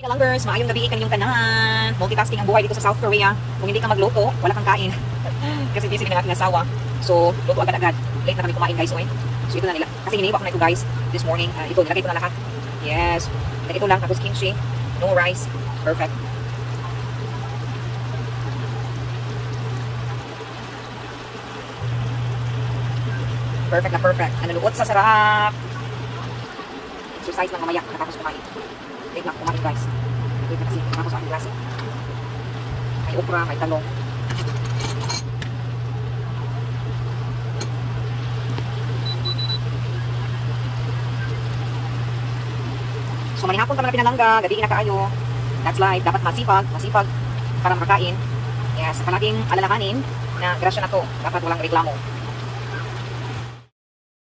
Kalangers, maayong gabi kaninyong tanan. Multitasking ang buhay dito sa South Korea. Kung hindi ka magluto, wala kang kain. Kasi busy din ang aking asawa. So, luto agad-agad. Late na kami kumain guys, oy. So, ito na nila. Kasi hiniwa ko na ito guys, this morning. Ito, nilagay ko na lahat. Yes. And ito lang, tapos kimchi. No rice. Perfect. Perfect na perfect. Nanunuot sa sarap. Exercise lang mamaya, nakapos kumain. Wait lang, kumain guys. Wait na kasi, nakapos aking klase. May okra, may talong. So, manihapon ka mga pinalangga, gabi na kaayo. That's life, dapat masipag para makakain. Yes, palaging alalahanin na grasya na to. Dapat walang reklamo.